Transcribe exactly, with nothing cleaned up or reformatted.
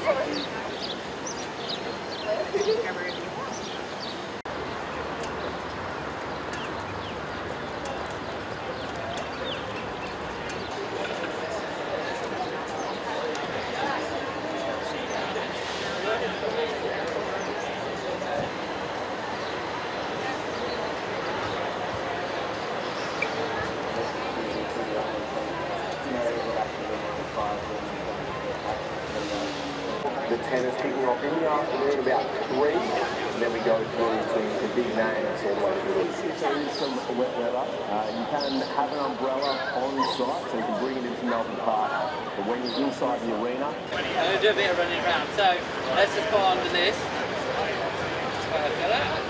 The tennis kicking off in the afternoon about three, and then we go through some the big names all the way through. If there is some wet weather, uh, you can have an umbrella on site, so you can bring it into Melbourne Park. But when you're inside the arena, I'm going to do a bit of running around. So let's just put on the list.